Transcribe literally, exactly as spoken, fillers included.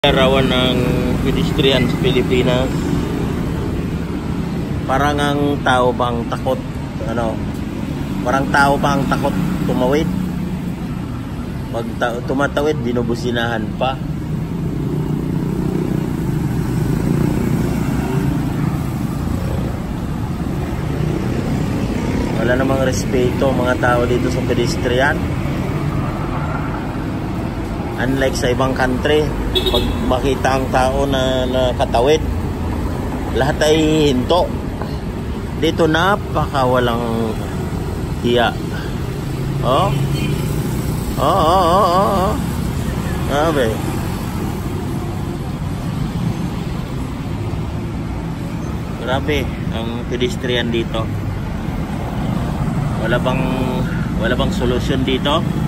Larawan ng pedestrian sa Pilipinas. Parang ang tao bang takot ano? Parang tao bang takot tumawid? Pag tumatawid, binubusinahan pa. Wala namang respeto mga tao dito sa pedestrian. Unlike sa ibang country, pag makita ang tao na nakatawid, lahat ay hinto. Dito napaka walang hiya. Oh? Oh, oh, oh, oh, oh. Grabe. Grabe ang pedestrian dito. Wala bang wala bang solusyon dito?